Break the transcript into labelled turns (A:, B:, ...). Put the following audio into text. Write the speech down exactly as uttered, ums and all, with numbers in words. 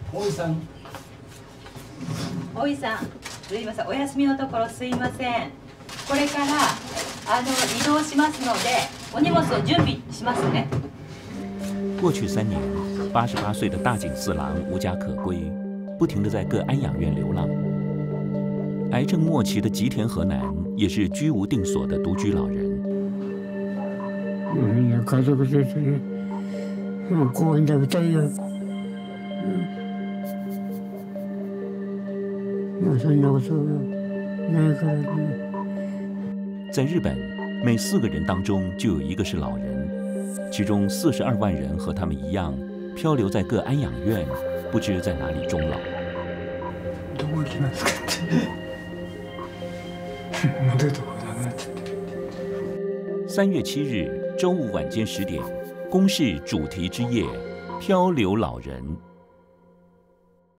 A: 大井さん。
B: 大井さん、すいません、お休みのところすいません。これからあの移動しますので、お荷物を準備しますね。
C: 过去三年，八十八岁的大井四郎无家可归，不停地在各安养院流浪。癌症末期的吉田和男也是居无定所的独居老人。
D: みんな家族でもう公園食べたいよ。もうそんなことないからね。
C: 在日本，每四个人当中就有一个是老人，其中四十二万人和他们一样，漂流在各安养院，不知在哪里终老。
D: どこ行きますかって。まだどこだなって。
C: 三月七日周五晚间十点，公视主题之夜，漂流老人。